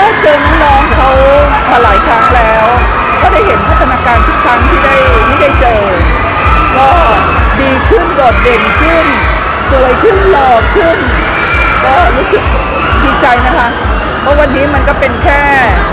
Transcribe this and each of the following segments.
ก็เจอน้องๆเขามาหลายครั้งแล้วก็ได้เห็นพัฒนาการทุกครั้งที่ได้เจอก็ดีขึ้นโดดเด่นขึ้นสวยขึ้นหล่อขึ้นก็รู้สึกดีใจนะคะเพราะวันนี้มันก็เป็นแค่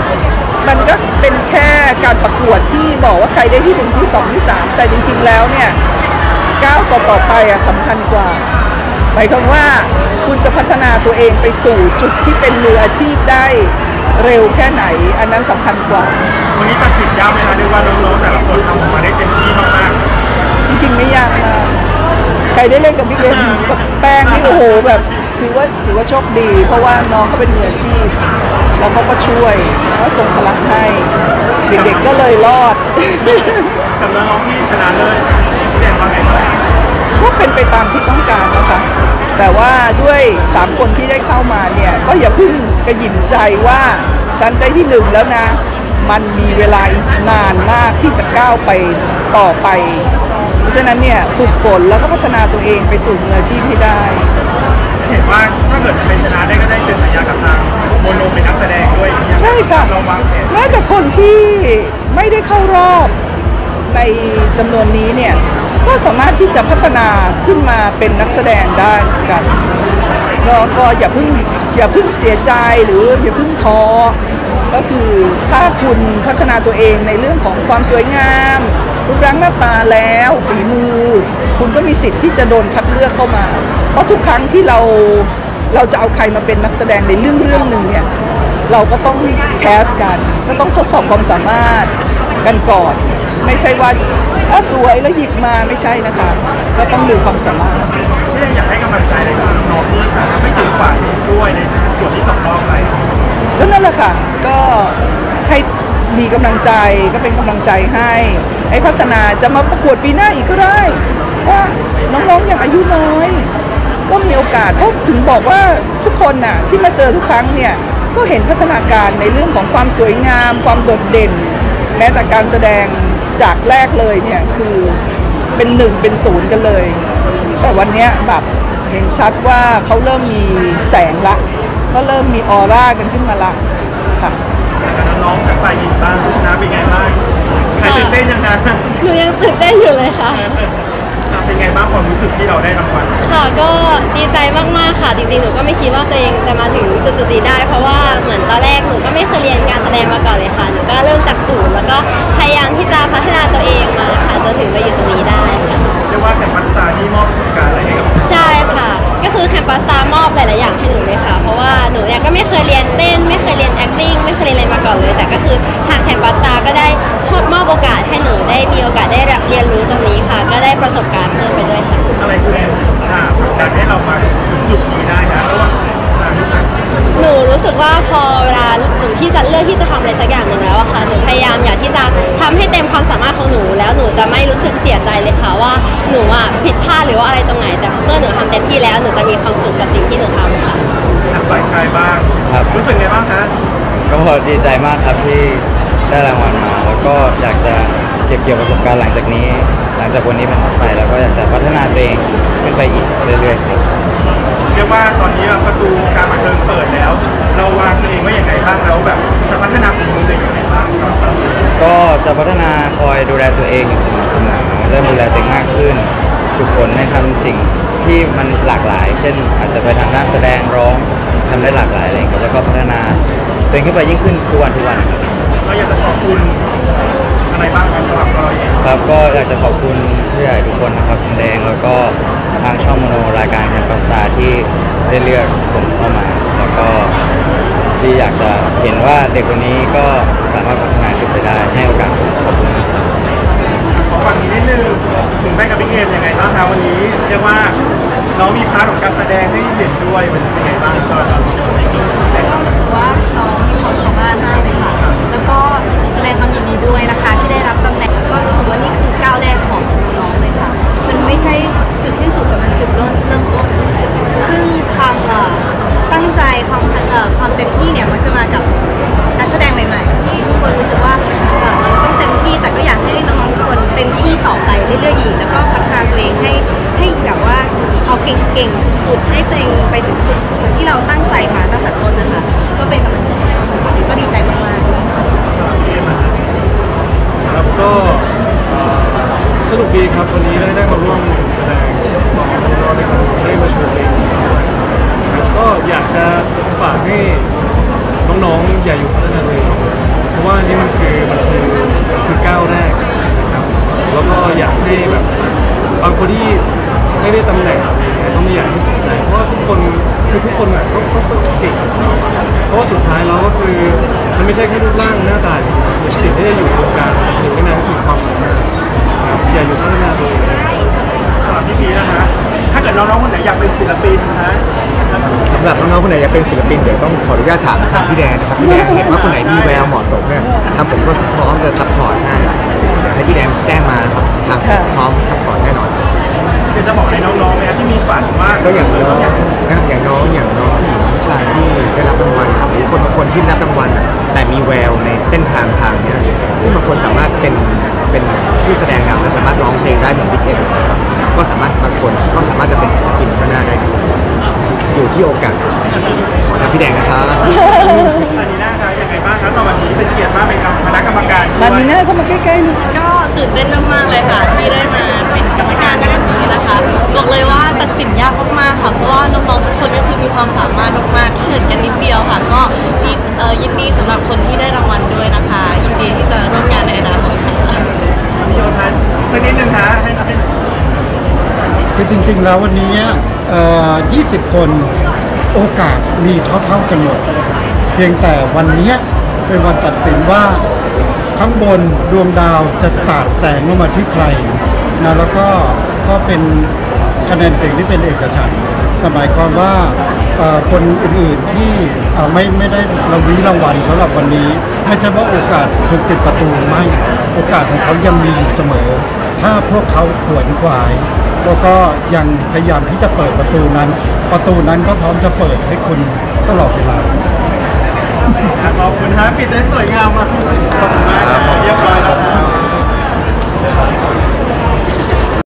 การประกวดที่บอกว่าใครได้ที่1ที่2ที่3แต่จริงๆแล้วเนี่ยก้าวต่อไปสำคัญกว่าหมายความว่าคุณจะพัฒนาตัวเองไปสู่จุดที่เป็นมืออาชีพได้เร็วแค่ไหนอันนั้นสำคัญกว่าวันนี้ตัดสินยากไหมคะเรียกว่าน้องๆแต่ละคนทำออกมาได้เต็มที่มากๆจริงๆไม่ยากนะใครได้เล่นกับพี่เอ็มกับแป้งนี่โอ้โหแบบถือว่าโชคดีเพราะว่าน้องเขาเป็นมืออาชีพแล้วเขาก็ช่วยแล้วส่งพลังให้เด็กๆก็เลยรอดกับน้องๆที่ชนะเลิศเรียนว่าไงบ้างก็เป็นไปตามที่ต้องการนะคะแต่ว่าด้วย3คนที่ได้เข้ามาเนี่ยก็อย่าเพิ่งกระหยิ่มใจว่าฉันได้ที่1แล้วนะมันมีเวลานานมากที่จะก้าวไปต่อไปเพราะฉะนั้นเนี่ยฝึกฝนแล้วก็พัฒนาตัวเองไปสู่มืออาชีพให้ได้เห็นว่าถ้าเกิดเป็นชนะได้ก็ได้เซ็นสัญญากับทางโมโนเป็นนักแสดงด้วยใช่ค่ะเราวางแผนแม้แต่คนที่ไม่ได้เข้ารอบในจำนวนนี้เนี่ยก็สามารถที่จะพัฒนาขึ้นมาเป็นนักแสดงได้กันก็อย่าเพิ่งเสียใจหรืออย่าเพิ่งท้อก็คือถ้าคุณพัฒนาตัวเองในเรื่องของความสวยงามรูปร่างหน้าตาแล้วฝีมือคุณก็มีสิทธิ์ที่จะโดนคัดเลือกเข้ามาเพราะทุกครั้งที่เราจะเอาใครมาเป็นนักแสดงในเรื่องหนึ่งเนี่ยเราก็ต้องแคสกันก็ต้องทดสอบความสามารถกันก่อนไม่ใช่ว่าสวยแล้วหยิบมาไม่ใช่นะคะก็ต้องดูความสามารถที่อยากให้กำลังใจในน้องที่ไม่ถึงฝันด้วยในส่วนที่ตกรอบไปก็นั่นแหละค่ะก็ให้มีกำลังใจก็เป็นกำลังใจให้พัฒนาจะมาประกวดปีหน้าอีกก็ได้ว่าน้องๆอย่างอายุน้อยก็มีโอกาสเพราะถึงบอกว่าทุกคนน่ะที่มาเจอทุกครั้งเนี่ยก็เห็นพัฒนาการในเรื่องของความสวยงามความโดดเด่นแม้แต่การแสดงจากแรกเลยเนี่ยคือเป็น1เป็น0กันเลยแต่วันนี้แบบเห็นชัดว่าเขาเริ่มมีแสงละก็เริ่มมีออร่ากันขึ้นมาละค่ะน้องๆจากฝ่ายหญิงบ้างผู้ชนะเป็นไงบ้างใครตื่นเต้นยังไงหนูยังตื่นเต้นอยู่เลยค่ะเป็นไงบ้างความรู้สึกที่เราได้รางวัลค่ะก็ดีใจมากๆค่ะจริงๆหนูก็ไม่คิดว่าตัวเองจะมาถึงจุดๆนี้ได้เพราะว่าเหมือนตอนแรกหนูก็ไม่เคยเรียนการแสดงมาก่อนเลยค่ะหนูก็เริ่มจากศูนย์แล้วก็พยายามที่จะพัฒนาตัวเองมาค่ะจนถึงมาอยู่ตรงนี้ได้ค่ะเรียกว่าแคมปัสสตาร์ที่มอบประสบการณ์อะไรให้กับใช่ค่ะก็คือแคมปัสสตาร์มอบหลายๆอย่างให้หนูเลยค่ะเพราะว่าหนูเนี่ยก็ไม่เคยเรียนเต้นไม่เคยเรียน acting ไม่เคยเรียนอะไรมาก่อนเลยแต่ก็คือทางแคมปัสสตาร์ก็ได้มอบโอกาสให้หนูได้มีโอกาสได้เรียนรู้ตรงนี้ค่ะก็ได้ประสบการณ์เพิ่มไปด้วยค่ะอะไรคือผลักดันให้เรามาถึงจุดนี้ได้นะระหว่างหนูรู้สึกว่าพอเวลาหนูที่จะเลือกที่จะทำอะไรสักอย่างหนึ่งแล้วอะค่ะหนูพยายามอยากที่จะทำให้เต็มความสามารถของหนูแล้วหนูจะไม่รู้สึกเสียใจเลยค่ะว่าหนูอะผิดพลาดหรือว่าอะไรตรงไหนแต่เมื่อหนูทำเต็มที่แล้วหนูจะมีความสุขกับสิ่งที่หนูทำค่ะฝ่ายชายบ้างครับรู้สึกไงบ้างคะก็ดีใจมากครับที่ได้รางวัลมาแล้วก็อยากจะเก็บเกี่ยวประสบการณ์หลังจากนี้หลังจากวันนี้เป็นต้นไปแล้วก็อยากจะพัฒนาตัวเองขึ้นไปอีกเรื่อยๆครับเรียกว่าตอนนี้ประตูการบันเทิงเปิดแล้วเราวางตัวเองไว้อย่างไรบ้างแล้วแบบจะพัฒนาฝีมือตัวเองอย่างไรบ้างก็จะพัฒนาคอยดูแลตัวเองอยู่เสมอเริ่มดูแลตัวเองมากขึ้นฝึกฝนในทำสิ่งที่มันหลากหลายเช่นอาจจะไปทางด้านแสดงร้องทำได้หลากหลายอะไรครับแล้วก็พัฒนาตัวเองขึ้นไปยิ่งขึ้นทุกวันเราอยากจะขอบคุณอะไรบ้างครับสำหรับเราเองครับก็อยากจะขอบคุณผู้ใหญ่ทุกคนนะครับคุณแดงแล้วก็ทางช่องโมโนรายการแคมปัสสตาร์ที่ได้เลือกผมเข้ามาแล้วก็ที่อยากจะเห็นว่าเด็กคนนี้ก็สามารถพัฒนาขึ้นไปได้ให้โอกาสผมขอบคุณขอฝั่งนี้นิดนึงถึงแม่กับบิ๊กเอ็มยังไงบ้างคะวันนี้เรียกว่าน้องมีพาร์ทของการแสดงให้เห็นด้วยมันเป็นยังไงบ้างสำหรับเรารู้สึกว่าน้องมีความสามารถมากเลยค่ะแล้วก็แสดงความยินดีด้วยนะคะที่ได้รับตำแหน่งก็รู้สึกว่านี่คือก้าวแรกของน้องๆเลยค่ะมันไม่ใช่จุดสิ้นสุดแต่มันจุดเริ่มต้นซึ่งความตั้งใจความเต็มที่เนี่ยมันจะมากับนักแสดงใหม่ๆที่ทุกคนรู้สึกว่าเราต้องเต็มที่แต่ก็อยากให้น้องๆทุกคนเต็มที่ต่อไปเรื่อยๆอีกแล้วก็พัฒนาตัวเองให้แบบว่าเอาเก่งๆสุดๆให้ตัวเองไปถึงจุดที่เราตั้งใจมาตั้งแต่ต้นนะคะก็เป็นกำลังใจก็สนุกดีครับวันนี้ได้มาร่วมแสดงของเราในการได้มาโชว์เพลงนะครับก็อยากจะฝากให้น้องๆอย่าอยู่พัฒนาตัวเองเพราะว่านี่มันคือก้าวแรกนะครับแล้วก็อยากให้แบบบางคนที่ไม่ได้ตำแหน่งอะไรเงี้ยก็ไม่อยากให้สนใจเพราะว่าทุกคนอ่ะต้องเก่งเพราะว่าสุดท้ายแล้วก็คือมันไม่ใช่แค่รูปร่างหน้าตาสิ่งที่จะอยู่ในวงการอยู่ในนั้นคือความสามารถครับอย่าอยู่พัฒนาตัวเองสำหรับพี่พีนะคะ ถ้าเกิดน้องๆคนไหนอยากเป็นศิลปินนะสำหรับน้องๆคนไหนอยากเป็นศิลปินเดี๋ยวต้องขออนุญาตถามพี่แดนนะครับพี่แดนเห็นว่าคนไหนมีแววเหมาะสมเนี่ยทางผมก็พร้อมจะซัพพอร์ตให้อยากให้พี่แดนแจ้งมานะครับทางพร้อมซัพพอร์ตแน่นอนจะบอกให้น้องๆไหมครับที่มีฝันว่าก็อย่างน้องนะอย่างน้องผู้หญิงผู้ชายที่ได้รับรางวัลครับหรือคนบางคนที่ได้รับรางวัลแต่มีแววในเส้นทางเนี้ยซึ่งบางคนสามารถเป็นผู้แสดงนำและสามารถร้องเพลงได้เหมือนบิ๊กเอ็มก็สามารถบางคนก็สามารถจะเป็นศิลปินข้างหน้าได้อยู่ที่โอกาสขอทางพี่แดงนะครับมานีน่าคะยังไงบ้างคะสวัสดีเป็นเกียรติมากเป็นคณะกรรมการมานีน่าเข้ามาใกล้ๆหน่อยก็ตื่นเต้นมากๆเลยค่ะที่ได้มาเป็นกรรมการในวันนี้นะคะบอกเลยว่าตัดสินยากมากๆค่ะเพราะว่าน้องๆทุกคนก็คือมีความสามารถมากๆเฉื่อยกันนิดเดียวค่ะก็ยินดีสำหรับคนที่ได้รางวัลด้วยนะคะ ยินดีที่จะร่วมงานในอนาคตค่ะพี่โยทันสักนิดนึงคะให้คือจริงๆแล้ววันนี้20 คนโอกาสมีเท่าๆกันหมดเพียงแต่วันนี้เป็นวันตัดสินว่าข้างบนดวงดาวจะสาดแสงลงมาที่ใครนะแล้วก็เป็นคะแนนเสียงที่เป็นเอกฉันท์แต่หมายความว่าคนอื่นๆที่ไม่ได้รางวัลสำหรับวันนี้ไม่ใช่ว่าโอกาสถูกปิดประตูไม่โอกาสของเขายังมีอยู่เสมอถ้าพวกเขาขวนขวายแล้วก็ยังพยายามที่จะเปิดประตูนั้นก็พร้อมจะเปิดให้คุณตลอดเวลาขอบคุณฮะปิดได้สวยงามมากขอบคุณมากเรียบร้อยแล้ว